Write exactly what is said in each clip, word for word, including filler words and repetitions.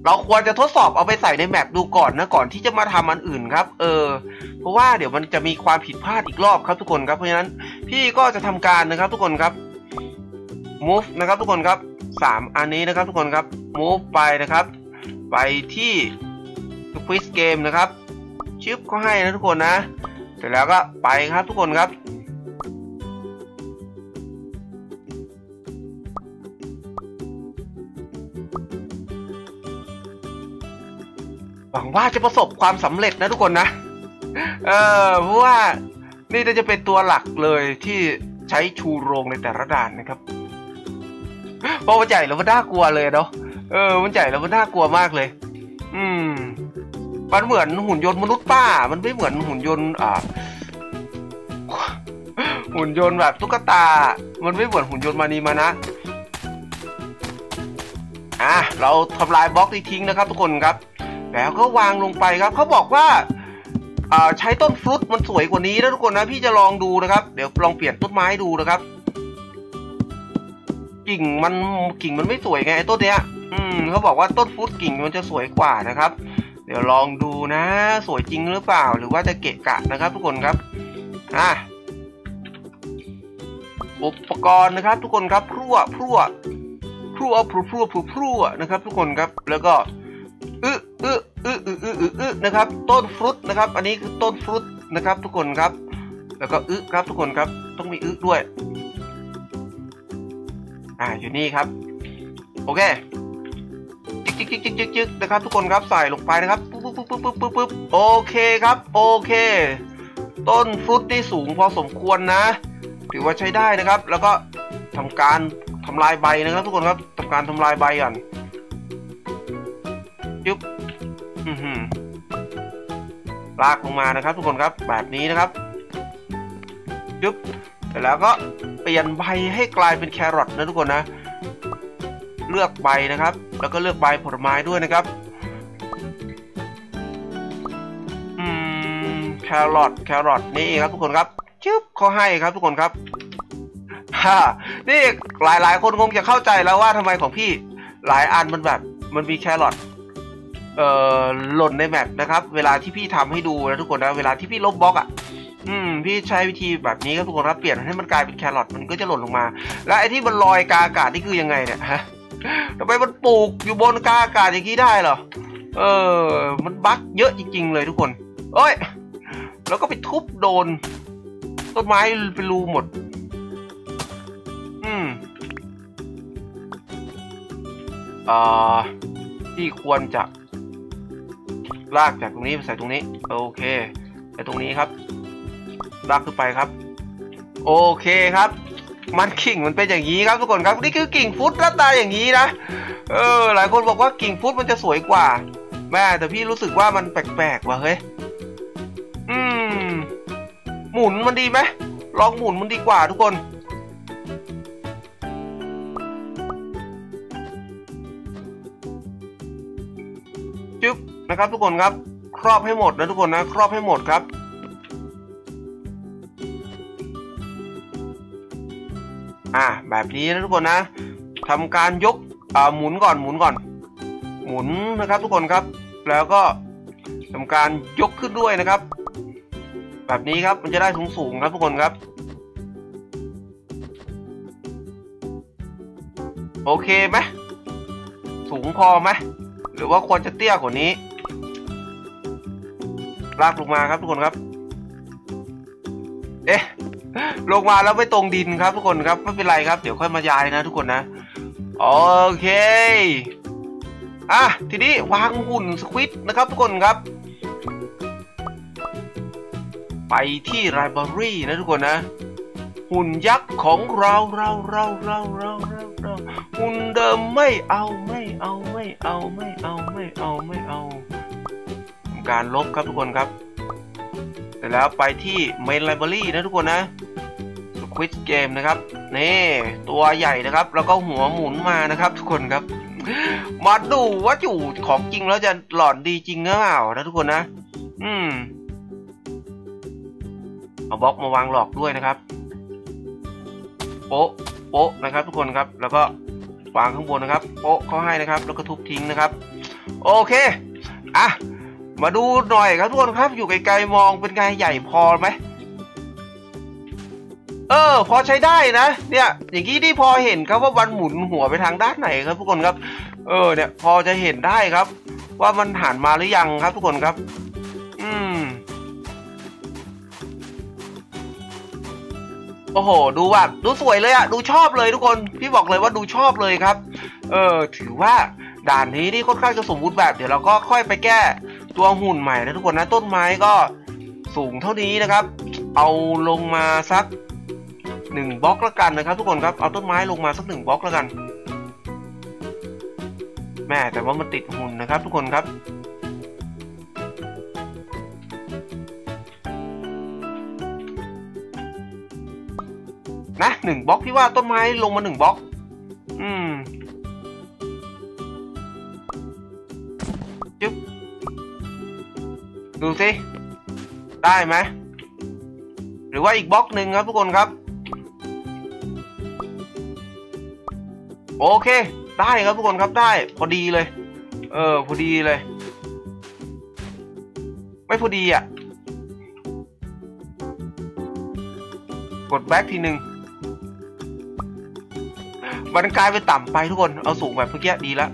เราควรจะทดสอบเอาไปใส่ในแมปดูก่อนนะก่อนที่จะมาทำอันอื่นครับเออเพราะว่าเดี๋ยวมันจะมีความผิดพลาดอีกรอบครับทุกคนครับเพราะฉะนั้นพี่ก็จะทำการนะครับทุกคนครับ move นะครับทุกคนครับสามอันนี้นะครับทุกคนครับ move ไปนะครับไปที่ quiz game นะครับชิปก็ให้นะทุกคนนะเสร็จแล้วก็ไปครับทุกคนครับหวังว่าจะประสบความสำเร็จนะทุกคนนะเออเพราะว่านี่จะเป็นตัวหลักเลยที่ใช้ชูโรงในแต่ละด่านนะครับเพราะมันใหญ่แล้วมันน่ากลัวเลยเนาะเออมันใหญ่แล้วมันน่ากลัวมากเลยอืมมันเหมือนหุ่นยนต์มนุษย์ป้ามันไม่เหมือนหุ่นยนต์อ่าหุ่นยนต์แบบตุ๊กตามันไม่เหมือนหุ่นยนต์มานีมานะอ่ะเราทำลายบล็อกทิ้งนะครับทุกคนครับแล้วก็วางลงไปครับเขาบอกว่าใช้ต้นฟรุตมันสวยกว่านี้นะทุกคนนะพี่จะลองดูนะครับเดี๋ยวลองเปลี่ยนต้นไม้ดูนะครับกิ่งมันกิ่งมันไม่สวยไงไอ้ต้นเนี้ยอืมเขาบอกว่าต้นฟรุตกิ่งมันจะสวยกว่านะครับเดี๋ยวลองดูนะสวยจริงหรือเปล่าหรือว่าจะเกะกะนะครับทุกคนครับอ่ะอุปกรณ์นะครับทุกคนครับพรั่วพรั่วพรั่วพรั่วพรั่วพรั่วนะครับทุกคนครับแล้วก็อึอึอึอึอึอึอึนะครับต้นฟรุตนะครับอันนี้คือต้นฟรุตนะครับทุกคนครับแล้วก็อึครับทุกคนครับต้องมีอึด้วยอ่าอยู่นี่ครับโอเคจิ๊กจิ๊กจิ๊กจิ๊กจิ๊กนะครับทุกคนครับใส่ลงไปนะครับปุ๊บปุ๊บปุ๊บปุ๊บปุ๊บปุ๊บโอเคครับโอเคต้นฟรุตที่สูงพอสมควรนะถือว่าใช้ได้นะครับแล้วก็ทำการทำลายใบนะครับทุกคนครับทำการทำลายใบก่อนยุบลากลงมานะครับทุกคนครับแบบนี้นะครับยุบเสร็จแล้วก็เปลี่ยนใบให้กลายเป็นแครอทนะทุกคนนะเลือกใบนะครับแล้วก็เลือกใบผลไม้ด้วยนะครับอืมแครอทแครอทนี่ครับทุกคนครับจึ๊บเขาให้ครับทุกคนครับฮ่านี่หลายหลายคนคงจะเข้าใจแล้วว่าทำไมของพี่หลายอันมันแบบมันมีแครอทเอ่อหล่นในแมปนะครับเวลาที่พี่ทำให้ดูนะทุกคนนะเวลาที่พี่ลบบล็อกอ่ะอืมพี่ใช้วิธีแบบนี้ครับทุกคนครับเปลี่ยนให้มันกลายเป็นแครอทมันก็จะหล่นลงมาแล้วไอ้ที่มันลอยกลางอากาศนี่คือยังไงเนี่ยฮะทำไมมันปลูกอยู่บนกลางอากาศอย่างนี้ได้เหรอเออมันบั๊กเยอะจริงๆเลยทุกคนเอ้ยแล้วก็ไปทุบโดนต้นไม้เป็นรูหมดอืมอ่าที่ควรจะลากจากตรงนี้ไปใส่ตรงนี้โอเคใส่ตรงนี้ครับลากขึ้นไปครับโอเคครับมันกิ่งมันเป็นอย่างนี้ครับทุกคนครับนี่คือกิ่งฟุตหน้าตาอย่างนี้นะเออหลายคนบอกว่ากิ่งฟุตมันจะสวยกว่าแม่แต่พี่รู้สึกว่ามันแปลกๆว่ะเฮ้ยอืมหมุนมันดีไหมลองหมุนมันดีกว่าทุกคนจึ๊บนะครับทุกคนครับครอบให้หมดนะทุกคนนะครอบให้หมดครับอ่าแบบนี้นะทุกคนนะทำการยกอ่าหมุนก่อนหมุนก่อนหมุนนะครับทุกคนครับแล้วก็ทำการยกขึ้นด้วยนะครับแบบนี้ครับมันจะได้สูงสูงครับทุกคนครับโอเคไหมสูงพอไหมหรือว่าควรจะเตี้ยกว่านี้ลากลงมาครับทุกคนครับเอ๊ะลงมาแล้วไม่ตรงดินครับทุกคนครับไม่เป็นไรครับเดี๋ยวค่อยมาย้ายนะทุกคนนะโอเคอ่ะทีนี้วางหุ่นสควิดนะครับทุกคนครับไปที่ไลบรารีนะทุกคนนะหุ่นยักษ์ของเราเราเราเราเราเราเราหุ่นเดิมไม่เอาไม่เอาไม่เอาไม่เอาไม่เอาไม่เอาทำการลบครับทุกคนครับเสร็จแล้วไปที่เมนไลบรารีนะทุกคนนะควิดเกมนะครับนี่ตัวใหญ่นะครับแล้วก็หัวหมุนมานะครับทุกคนครับมาดูว่าอยู่ของจริงแล้วจะหลอนดีจริงหรือเปล่านะทุกคนนะอืมเอาบล็อกมาวางหลอกด้วยนะครับโป๊ะโป๊ะนะครับทุกคนครับแล้วก็วางข้างบนนะครับโป๊ะเขาให้นะครับแล้วก็ทุบทิ้งนะครับโอเคอ่ะมาดูหน่อยครับทุกคนครับอยู่ไกลๆมองเป็นไงใหญ่พอไหมเออพอใช้ได้นะเนี่ยอย่างนี้ที่พอเห็นครับว่ามันหมุนหัวไปทางด้านไหนครับทุกคนครับเออเนี่ยพอจะเห็นได้ครับว่ามันหันมาหรือยังครับทุกคนครับอืมโอ้โหดูแบบดูสวยเลยอะดูชอบเลยทุกคนพี่บอกเลยว่าดูชอบเลยครับเออถือว่าด่านนี้นี่ค่อนข้างจะสมบูรณ์แบบเดี๋ยวเราก็ค่อยไปแก้ตัวหุ่นใหม่นะทุกคนนะต้นไม้ก็สูงเท่านี้นะครับเอาลงมาสักหนึ่งบล็อกแล้วกันนะครับทุกคนครับเอาต้นไม้ลงมาสักหนึ่งบล็อกแล้วกันแม่แต่ว่ามันติดหุ่นนะครับทุกคนครับนะหนึ่งบล็อกที่ว่าต้นไม้ลงมาหนึ่งบล็อกอืมจึ๊บดูสิได้ไหมหรือว่าอีกบล็อกหนึ่งครับทุกคนครับโอเคได้ครับทุกคนครับได้พอดีเลยเออพอดีเลยไม่พอดีอ่ะกดแบ็คทีหนึ่งมันกลายเป็นต่ำไปทุกคนเอาสูงแบบเมื่อกี้ดีแล้ว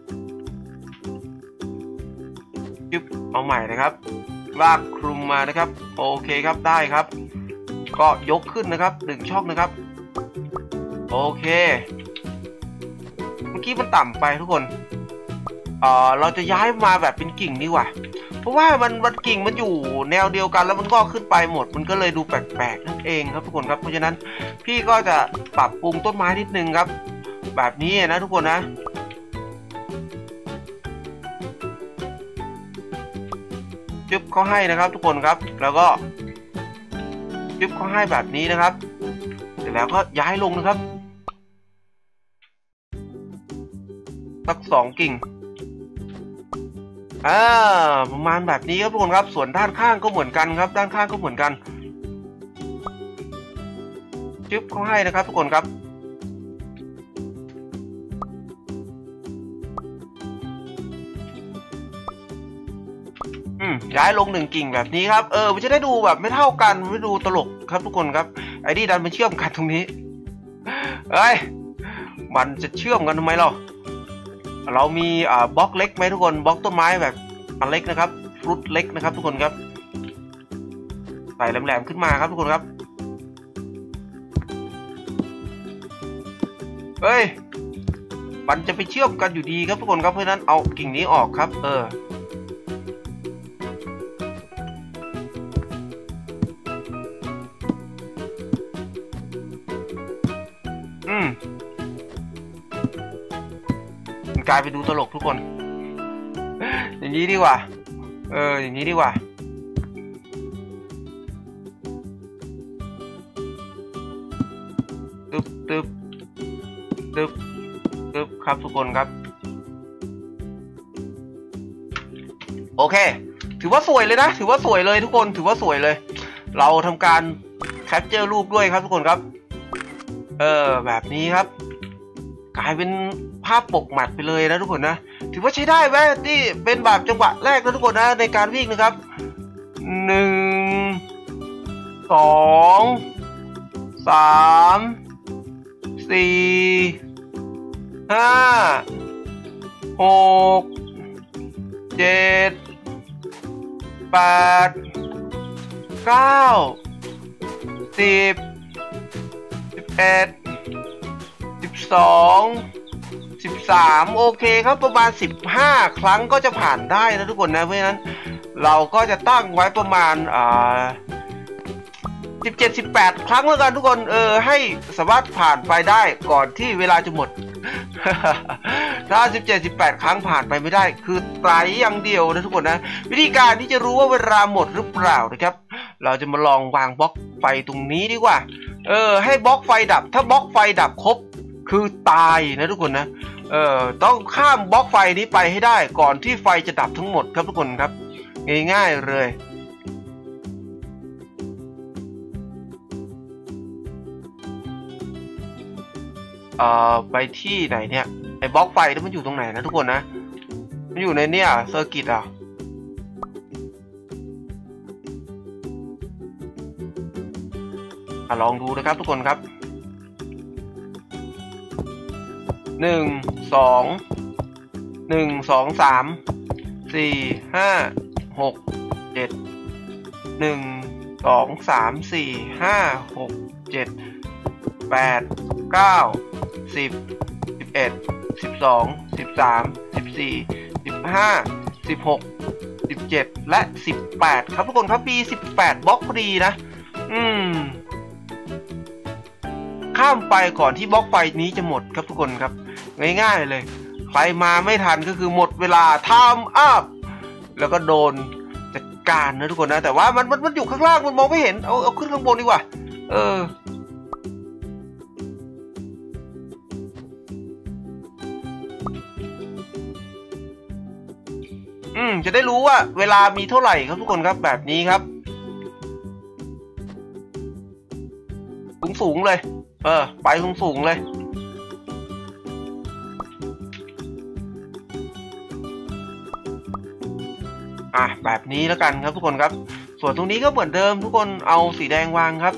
ยึบเอาใหม่นะครับลากคลุมมานะครับโอเคครับได้ครับก็ยกขึ้นนะครับหนึ่งช่องนะครับโอเคเมื่อกี้มันต่ำไปทุกคนเอ่อเราจะย้ายมาแบบเป็นกิ่งดีกว่าเพราะว่ามันมันกิ่งมันอยู่แนวเดียวกันแล้วมันก็ขึ้นไปหมดมันก็เลยดูแปลกๆนั่นเองครับทุกคนครับเพราะฉะนั้นพี่ก็จะปรับปรุงต้นไม้นิดนึงครับแบบนี้นะทุกคนนะจึ๊บเขาให้นะครับทุกคนครับแล้วก็จึ๊บเขาให้แบบนี้นะครับเสร็จแล้วก็ย้ายลงนะครับสักสองกิ่งอ่าประมาณแบบนี้ครับทุกคนครับส่วนด้านข้างก็เหมือนกันครับด้านข้างก็เหมือนกันจึ๊บเขาให้นะครับทุกคนครับอืมย้ายลงหนึ่งกิ่งแบบนี้ครับเออมันจะได้ดูแบบไม่เท่ากันไม่ดูตลกครับทุกคนครับไอ้นี่ดันมาเชื่อมกันตรงนี้เอ้ยมันจะเชื่อมกันทำไมเราเรามีอ่าบล็อกเล็กไหมทุกคนบล็อกต้นไม้แบบอันเล็กนะครับฟรุตเล็กนะครับทุกคนครับใส่แหลมๆขึ้นมาครับทุกคนครับเฮ้ยมันจะไปเชื่อมกันอยู่ดีครับทุกคนครับเพราะฉะนั้นเอากิ่งนี้ออกครับเอออืมมันกลายไปดูตลกทุกคนอย่างนี้ดีกว่าเอออย่างนี้ดีกว่าตึ๊บตึ๊บตึ๊บตึ๊บครับทุกคนครับโอเคถือว่าสวยเลยนะถือว่าสวยเลยทุกคนถือว่าสวยเลยเราทำการแคปเจอร์รูปด้วยครับทุกคนครับเออแบบนี้ครับกลายเป็นภาพปกหมัดไปเลยนะทุกคนนะถือว่าใช้ได้ไหมที่เป็นแบบจังหวะแรกนะทุกคนนะในการวิ่งนะครับหนึ่งสองสามสี่ห้าหกเจ็ดแปดเก้าสิบสิบเอ็ดสิบสองสิบสามโอเคครับประมาณสิบห้าครั้งก็จะผ่านได้นะทุกคนนะเพราะฉะนั้นเราก็จะตั้งไว้ประมาณอ่าสิบเจ็ด สิบแปดครั้งแล้วกันทุกคนเออให้สามารถผ่านไปได้ก่อนที่เวลาจะหมด ถ้าสิบเจ็ด สิบแปดครั้งผ่านไปไม่ได้คือตายอย่างเดียวนะทุกคนนะวิธีการที่จะรู้ว่าเวลาหมดหรือเปล่านะครับเราจะมาลองวางบล็อกไฟตรงนี้ดีกว่าเออให้บล็อกไฟดับถ้าบล็อกไฟดับครบคือตายนะทุกคนนะเออต้องข้ามบล็อกไฟนี้ไปให้ได้ก่อนที่ไฟจะดับทั้งหมดครับทุกคนครับง่ายๆเลยเอ่อไปที่ไหนเนี่ยไอ้บล็อกไฟที่มันอยู่ตรงไหนนะทุกคนนะมันอยู่ในเนี่ยเซอร์กิตอ่ะลองดูนะครับทุกคนครับหนึ่งสองหนึ่งสองสามสี่ห้าหกเจ็ดหนึ่งสองสามสี่ห้าหกเจ็ดแปดเก้าสิบสิบเอ็ดสิบสองสิบสามสิบสี่สิบห้าสิบหกสิบเจ็ดและสิบแปดครับทุกคนครับมีสิบแปดบล็อกพอดีนะอืมข้ามไปก่อนที่บล็อกไฟนี้จะหมดครับทุกคนครับง่ายๆเลยใครมาไม่ทันก็คือหมดเวลาไทม์อัพแล้วก็โดนจัดการนะทุกคนนะแต่ว่ามันมันมันอยู่ข้างล่างมันมองไม่เห็นเอาเอาขึ้นข้างบนดีกว่าเอออืมจะได้รู้ว่าเวลามีเท่าไหร่ครับทุกคนครับแบบนี้ครับสูงสูงเลยเออไปสูงสูงเลยอ่ะแบบนี้แล้วกันครับทุกคนครับส่วนตรงนี้ก็เหมือนเดิมทุกคนเอาสีแดงวางครับ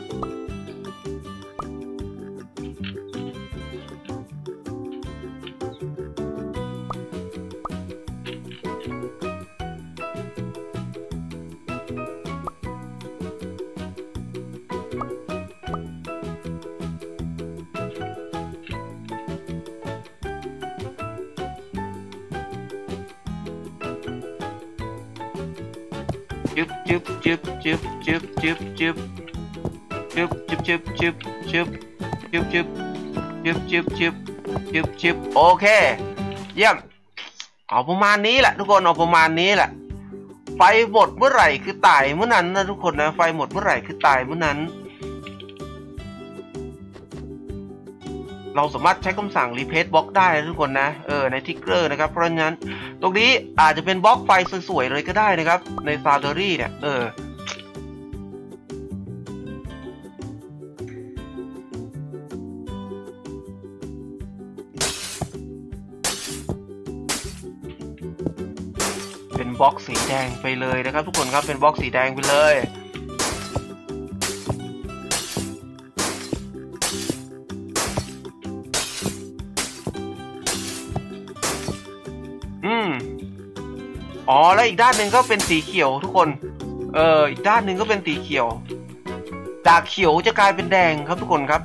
จึ๊บจึ๊บจึ๊บจึ๊บจึ๊บจึ๊บจึ๊บจึ๊บจึ๊บจึ๊บจึ๊บจึ๊บจึ๊บจึ๊บจึ๊บจึ๊บจึ๊บจึ๊บโอเคเยี่ยมเอาประมาณนี้แหละทุกคนเอาประมาณนี้แหละไฟหมดเมื่อไหร่คือตายเมื่อนั้นนะทุกคนนะไฟหมดเมื่อไหร่คือตายเมื่อนั้นเราสามารถใช้คำสั่ง replace block ได้นะทุกคนนะเออในทิกเกอร์นะครับเพราะฉะนั้นตรงนี้อาจจะเป็นบล็อกไฟสวยๆเลยก็ได้นะครับใน Foundry เนี่ยเออเป็นบล็อกสีแดงไปเลยนะครับทุกคนครับเป็นบล็อกสีแดงไปเลยอืมอ๋อแล้วอีกด้านหนึ่งก็เป็นสีเขียวทุกคนเอออีกด้านหนึ่งก็เป็นสีเขียวจากเขียวจะกลายเป็นแดงครับทุกคนครับ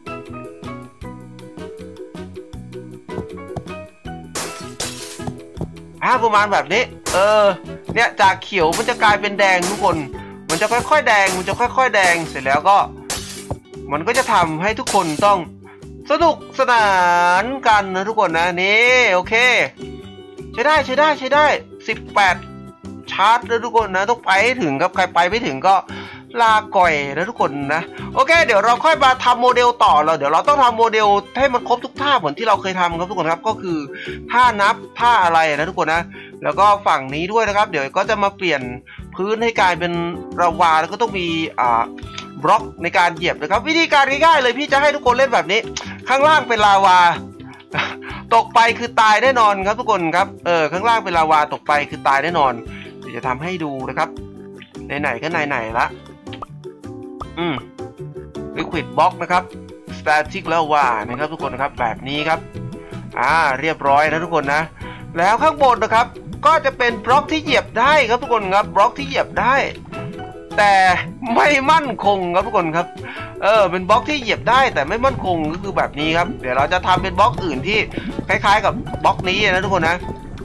อ่าประมาณแบบนี้เออเนี่ยจากเขียวมันจะกลายเป็นแดงทุกคนมันจะค่อยๆแดงมันจะค่อยๆแดงเสร็จแล้วก็มันก็จะทำให้ทุกคนต้องสนุกสนานกันนะทุกคนนะนี่โอเคใช้ได้ใช้ได้ใช้ได้สิบแปดชาร์จนะทุกคนนะต้องไปให้ถึงครับใครไปไม่ถึงก็ลาก่อยนะทุกคนนะโอเคเดี๋ยวเราค่อยมาทำโมเดลต่อเราเดี๋ยวเราต้องทำโมเดลให้มันครบทุกท่าเหมือนที่เราเคยทำครับทุกคนครับก็คือท่านับท่าอะไรนะทุกคนนะแล้วก็ฝั่งนี้ด้วยนะครับเดี๋ยวก็จะมาเปลี่ยนพื้นให้กลายเป็นลาวาแล้วก็ต้องมีอ่าบล็อกในการเหยียบนะครับวิธีการง่ายๆเลยพี่จะให้ทุกคนเล่นแบบนี้ข้างล่างเป็นลาวาตกไปคือตายแน่นอนครับทุกคนครับเออข้างล่างเป็นลาวาตกไปคือตายแน่นอนเดี๋ยวจะทำให้ดูนะครับไหนๆก็ไหนๆละอืม Liquid Block นะครับ Static Lava นะครับทุกคนนะครับแบบนี้ครับอ่าเรียบร้อยนะทุกคนนะแล้วข้างบนนะครับก็จะเป็นบล็อกที่เหยียบได้ครับทุกคนครับบล็อกที่เหยียบได้แต่ไม่มั่นคงครับทุกคนครับเออเป็นบล็อกที่เหยียบได้แต่ไม่มั่นคงก็คือแบบนี้ครับเดี๋ยวเราจะทำเป็นบล็อกอื่นที่คล้ายๆกับบล็อกนี้นะทุกคนนะ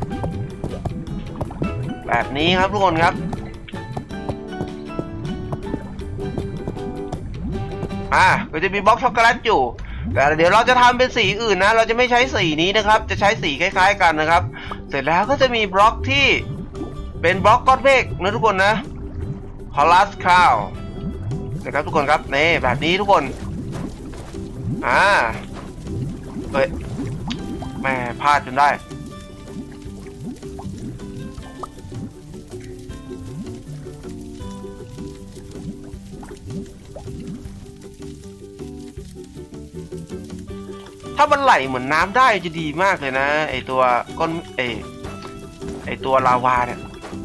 แบบนี้ครับทุกคนครับอ่าก็จะมีบล็อกช็อกโกแลตอยู่แต่เดี๋ยวเราจะทำเป็นสีอื่นนะเราจะไม่ใช้สีนี้นะครับจะใช้สีคล้ายๆกันนะครับเสร็จแล้วก็จะมีบล็อกที่เป็นบล็อกก้อนเมฆนะทุกคนนะพอลัสคาวนะครับทุกคนครับนี่แบบนี้ทุกคนอ่าเฮ้ยแม่พลาดจนได้ถ้ามันไหลเหมือนน้ำได้จะดีมากเลยนะไอตัวก้อนไอไอตัวลาวาเนี่ย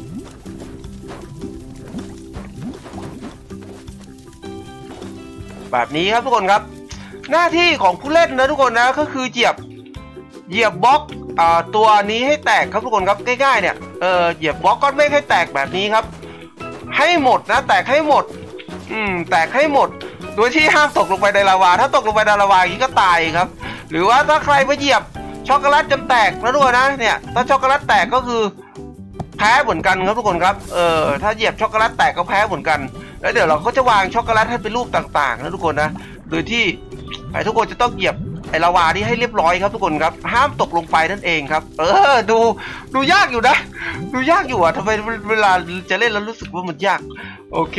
แบบนี้ครับทุกคนครับหน้าที่ของผู้เล่นนะทุกคนนะก็คือเหยียบเหยียบบล็อกอ่าตัวนี้ให้แตกครับทุกคนครับง่ายๆเนี่ยเออเหยียบบล็อกก้อนเมฆให้แตกแบบนี้ครับให้หมดนะแตกให้หมดอืมแตกให้หมดโดยที่ห้ามตกลงไปในลาวาถ้าตกลงไปในลาวาอย่างนี้ก็ตายครับหรือว่าถ้าใครไปเหยียบช็อกโกแลตจนแตกนะทุกคนนะเนี่ยถ้าช็อกโกแลตแตกก็คือแพ้เหมือนกันครับทุกคนครับเออถ้าเหยียบช็อกโกแลตแตกก็แพ้เหมือนกันแล้วเดี๋ยวเราก็จะวางช็อกโกแลตให้เป็นรูปต่างๆนะทุกคนนะโดยที่ไอ้ทุกคนจะต้องเหยียบไอ้ลาวานี่ให้เรียบร้อยครับทุกคนครับห้ามตกลงไปนั่นเองครับเออดูดูยากอยู่นะดูยากอยู่อ่ะทำไมเวลาจะเล่นแล้วรู้สึกว่ามันยากโอเค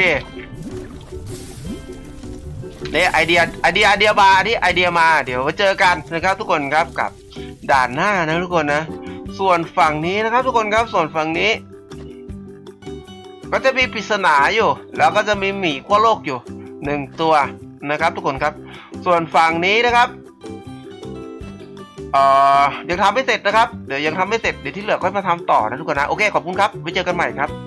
เนี่ยไอเดียไอเดียไอเดียมาที่ไอเดียมาเดี๋ยวมาเจอกันนะครับทุกคนครับกับด่านหน้านะทุกคนนะส่วนฝั่งนี้นะครับทุกคนครับส่วนฝั่งนี้ก็จะมีปริศนาอยู่แล้วก็จะมีหมีขั้วโลกอยู่หนึ่งตัวนะครับทุกคนครับส่วนฝั่งนี้นะครับเอ่อยังทำไม่เสร็จนะครับเดี๋ยวยังทำไม่เสร็จเดี๋ยวที่เหลือค่อยมาทำต่อนะทุกคนนะโอเคขอบคุณครับไว้เจอกันใหม่ครับ